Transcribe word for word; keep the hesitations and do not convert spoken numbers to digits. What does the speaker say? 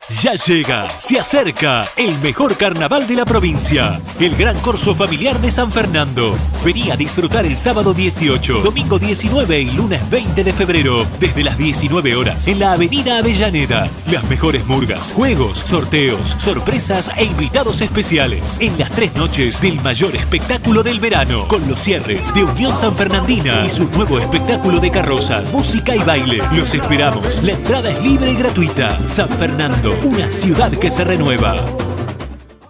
Ya llega, se acerca el mejor carnaval de la provincia, el Gran Corso Familiar de San Fernando. Vení a disfrutar el sábado dieciocho, domingo diecinueve y lunes veinte de febrero, desde las diecinueve horas, en la avenida Avellaneda. Las mejores murgas, juegos, sorteos, sorpresas e invitados especiales, en las tres noches del mayor espectáculo del verano, con los cierres de Unión San Fernandina y su nuevo espectáculo de carrozas, música y baile. Los esperamos, la entrada es libre y gratuita. San Fernando, una ciudad que se renueva.